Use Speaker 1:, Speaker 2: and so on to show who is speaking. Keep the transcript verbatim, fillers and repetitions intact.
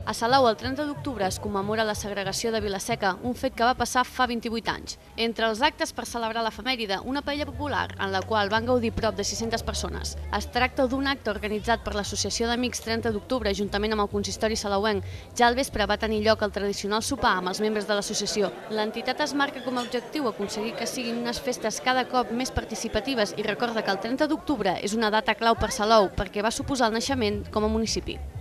Speaker 1: A Salou, el trenta d'octubre es commemora la segregació de Vila-seca, un fet que va passar fa vint-i-vuit anys. Entre els actes per celebrar l'efemèride, una paella popular, en la qual van gaudir prop de sis-centes persones. Es tracta d'un acte organitzat per l'Associació d'Amics trenta d'octubre, juntament amb el consistori salauenc. Ja al vespre va tenir lloc el tradicional sopar amb els membres de l'associació. L'entitat es marca com a objectiu aconseguir que siguin unes festes cada cop més participatives i recorda que el trenta d'octubre és una data clau per Salou perquè va suposar el naixement com a municipi.